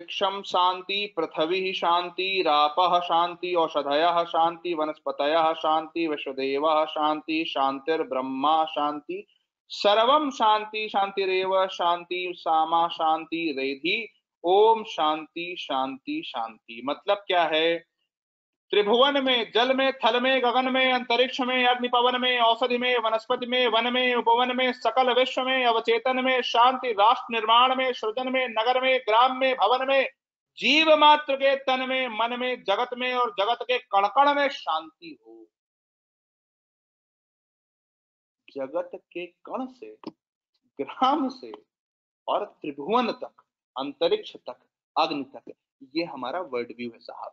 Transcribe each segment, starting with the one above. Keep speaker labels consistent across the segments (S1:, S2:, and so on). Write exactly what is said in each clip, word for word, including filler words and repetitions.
S1: अंतरिक्षम शांति, पृथ्वी शांति, रापः शांति, औषधयः शांति, वनस्पतयः शांति, विश्वदेवः शांति, शांतिर्ब्रह्मा शांति, सर्वम शांति शांतिरेव शांति, सामा शांति रेधि, ओम शांति शांति शांति। मतलब क्या है? त्रिभुवन में, जल में, थल में, गगन में, अंतरिक्ष में, अग्नि पवन में, औषधि में, वनस्पति में, वन में, उपवन में, सकल विश्व में, अवचेतन में शांति, राष्ट्र निर्माण में, सृजन में, नगर में, ग्राम में, भवन में, जीव मात्र के तन में, मन में, जगत में और जगत के कण कण में शांति हो। जगत के कण से, ग्राम से और त्रिभुवन तक, अंतरिक्ष तक, अग्नि तक, ये हमारा वर्ल्ड व्यू है साहब।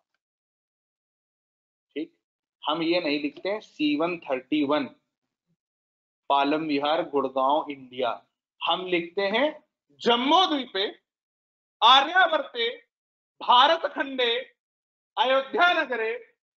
S1: ठीक, हम ये नहीं लिखते हैं C one thirty one Palam Vihar Gurgaon India, हम लिखते हैं जम्मू द्वीपे आर्यावर्ते भारत खंडे अयोध्या नगरे।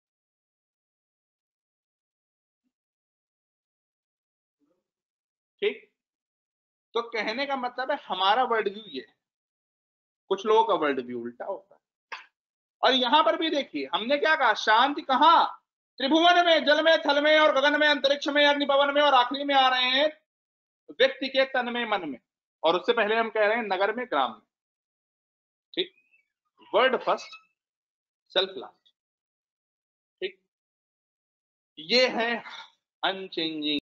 S1: ठीक, तो कहने का मतलब है हमारा वर्ल्ड व्यू ये है, कुछ लोगों का वर्ल्ड व्यू उल्टा होता है। और यहां पर भी देखिए हमने क्या कहा, शांति कहां? त्रिभुवन में, जल में, थल में और गगन में, अंतरिक्ष में, अग्नि पवन में, और आखिरी में आ रहे हैं व्यक्ति के तन में, मन में, और उससे पहले हम कह रहे हैं नगर में, ग्राम में। ठीक, वर्ड फर्स्ट, सेल्फ लास्ट। ठीक, ये है अनचेंजिंग